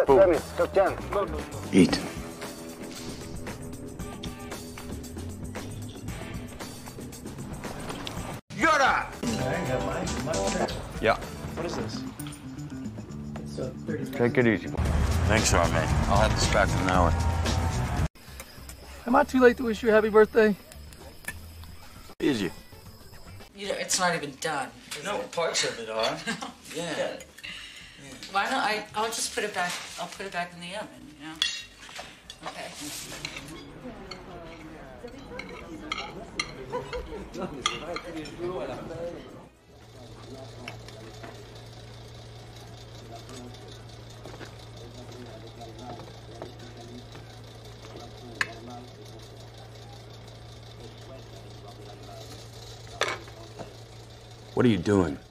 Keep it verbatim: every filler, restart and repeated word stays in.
Eat. Yoda! Yeah. What is this? Take it easy. Thanks, R, man. I'll have this back in an hour. Am I too late to wish you a happy birthday? Is you? You know, it's not even done. No, parts of it are. Yeah. Yeah. Why don't I? I'll just put it back. I'll put it back in the oven. You know. Okay. What are you doing?